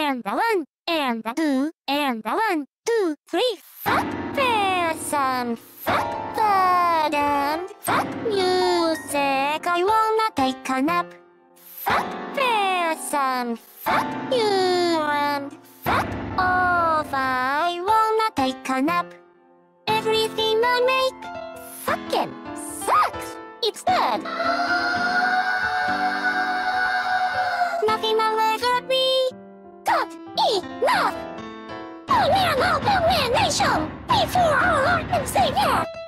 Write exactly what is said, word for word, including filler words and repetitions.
and a one, and a two, and a one, two, three. Fuck person, fuck bird, and fuck music. I wanna take a nap. Fuck person, fuck you, and fuck off. I wanna take a nap. Everything I make fucking sucks. It's bad. Nothing will ever be good enough. Oh, man, oh, man, nation, before our Lord and Savior.